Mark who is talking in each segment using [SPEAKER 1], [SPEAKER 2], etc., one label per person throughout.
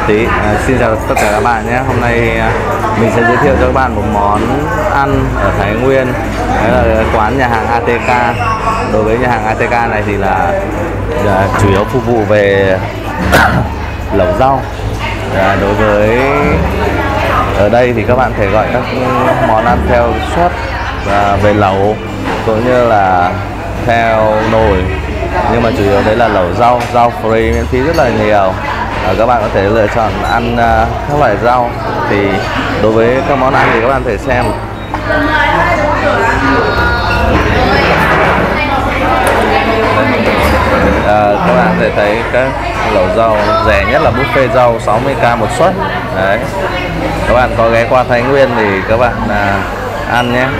[SPEAKER 1] tí. Xin chào tất cả các bạn nhé. Hôm nay mình sẽ giới thiệu cho các bạn một món ăn ở Thái Nguyên. Đấy là quán nhà hàng ATK. Đối với nhà hàng ATK này thì là chủ yếu phục vụ về lẩu rau. Đối với ở đây thì các bạn thể gọi các món ăn theo suất về lẩu cũng như là theo nồi, nhưng mà chủ yếu đấy là lẩu rau free miễn phí rất là nhiều. Các bạn có thể lựa chọn ăn các loại rau. Thì đối với các món ăn thì các bạn thể xem các bạn thể thấy các lẩu rau rẻ nhất là buffet rau 60k một suất. Đấy, các bạn có ghé qua Thái Nguyên thì các bạn ăn nhé.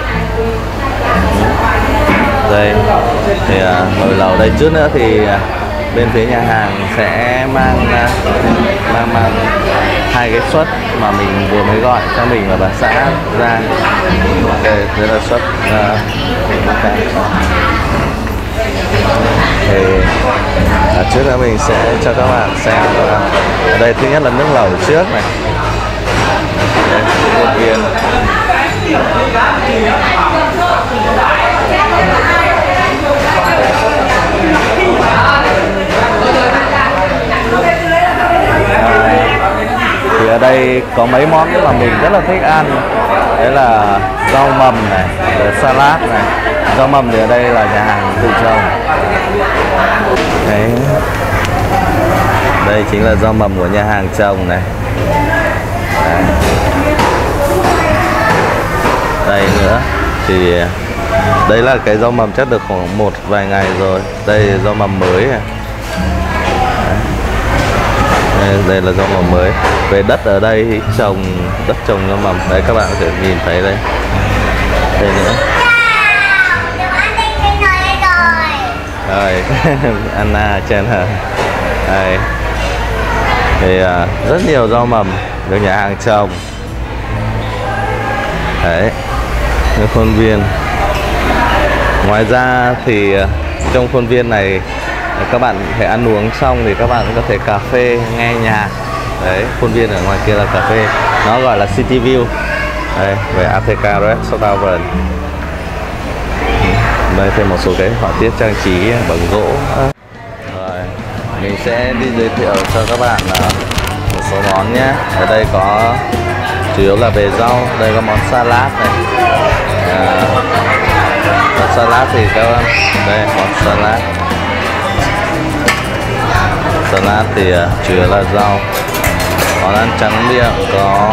[SPEAKER 1] Đây thì nồi lẩu đây. Chút nữa thì bên phía nhà hàng sẽ mang hai cái suất mà mình vừa mới gọi cho mình và bà xã ra. Ok, đây là suất thì trước nữa mình sẽ cho các bạn xem. Ở đây thứ nhất là nước lẩu trước này. Đây, một viên. Thì ở đây có mấy món mà mình rất là thích ăn. Đấy là rau mầm này, salad này. Rau mầm thì ở đây là nhà hàng tự trồng. Đấy, đây chính là rau mầm của nhà hàng trồng này. Đấy. Đây nữa thì đây là cái rau mầm chắc được khoảng một vài ngày rồi. Đây rau mầm mới này. Đây là rau mầm mới. Về đất ở đây thì đất trồng rau mầm. Đấy, các bạn có thể nhìn thấy đây. Đây nữa. Rồi, Anna trên hả? Đây. Thì rất nhiều rau mầm được nhà hàng trồng. Đấy, khuôn viên. Ngoài ra thì trong khuôn viên này các bạn thể ăn uống xong thì các bạn cũng có thể cà phê, nghe nhạc. Đấy, khuôn viên ở ngoài kia là cà phê, nó gọi là City View. Đây, về ATK Red Tavern. Đây thêm một số cái họa tiết trang trí bằng gỗ. Rồi, mình sẽ đi giới thiệu cho các bạn một số món nhé. Ở đây có chủ yếu là về rau. Đây có món salad này. Món salad thì các bạn, đây món salad. Salad thì chủ yếu là rau. Món ăn trắng miệng có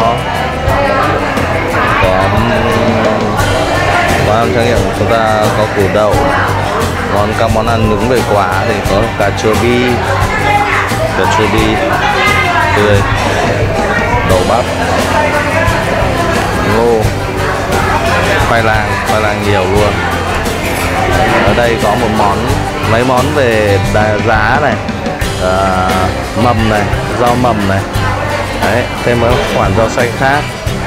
[SPEAKER 1] món ăn tráng miệng chúng ta có củ đậu. Các món ăn nướng về quả thì có cà chua bi tươi, đậu bắp, ngô, khoai lang nhiều luôn. Ở đây có mấy món về giá này, mầm này, rau mầm này. Đấy, thêm một khoản rau xanh khác.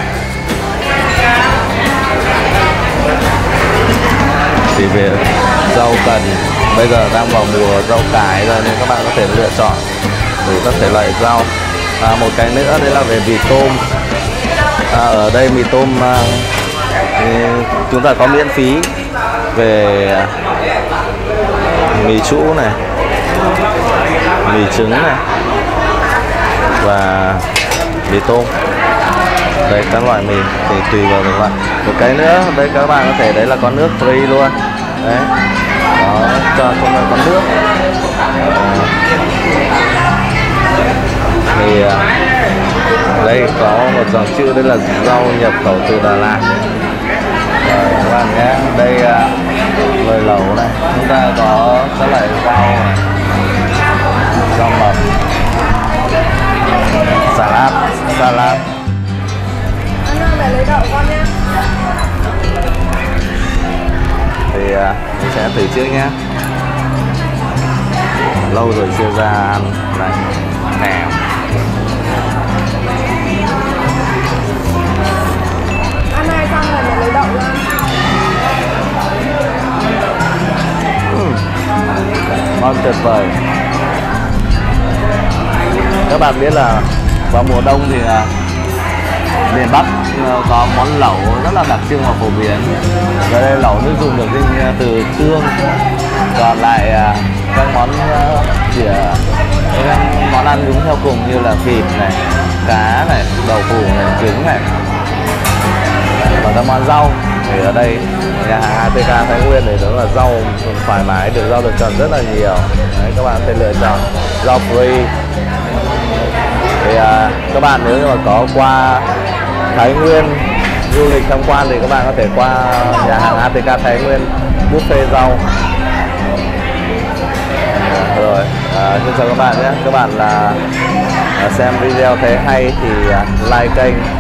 [SPEAKER 1] Thì về rau cần, bây giờ đang vào mùa rau cải rồi nên các bạn có thể lựa chọn đủ các thể loại rau. Một cái nữa đấy là về mì tôm. Ở đây mì tôm chúng ta có miễn phí về mì trũ này, mì trứng này và mì tôm. Đây các loại mì thì tùy vào các bạn. Một cái nữa đây các bạn có thể, đấy là có nước free luôn. Đấy, đó, cho chúng ta có nước. Thì đây có một dòng chữ, đây là rau nhập khẩu từ Đà Lạt. Các bạn nhé, đây nồi lẩu này, chúng ta có các loại rau này, rau mầm, salad.
[SPEAKER 2] Về lấy đậu con nhé.
[SPEAKER 1] Thì mình sẽ thử trước nhé. Lâu rồi chưa ra ăn này. Nè,
[SPEAKER 2] ăn này xong rồi để lấy đậu ra.
[SPEAKER 1] Ngon tuyệt vời. Các bạn biết là Vào mùa đông thì miền Bắc có món lẩu rất là đặc trưng và phổ biến. Ở đây lẩu nước dùng được từ tương, còn lại các món các món ăn đúng theo cùng như là thịt này, cá này, đậu phụ này, trứng này. Còn các món rau thì ở đây nhà hàng ATK Thái Nguyên thì rất là rau thoải mái, được rau được chọn rất là nhiều. Đấy, các bạn có thể lựa chọn rau free. Thì các bạn nếu như mà có qua Thái Nguyên du lịch tham quan thì các bạn có thể qua nhà hàng ATK Thái Nguyên buffet rau. Rồi, xin chào các bạn nhé. Các bạn là xem video thấy hay thì like kênh,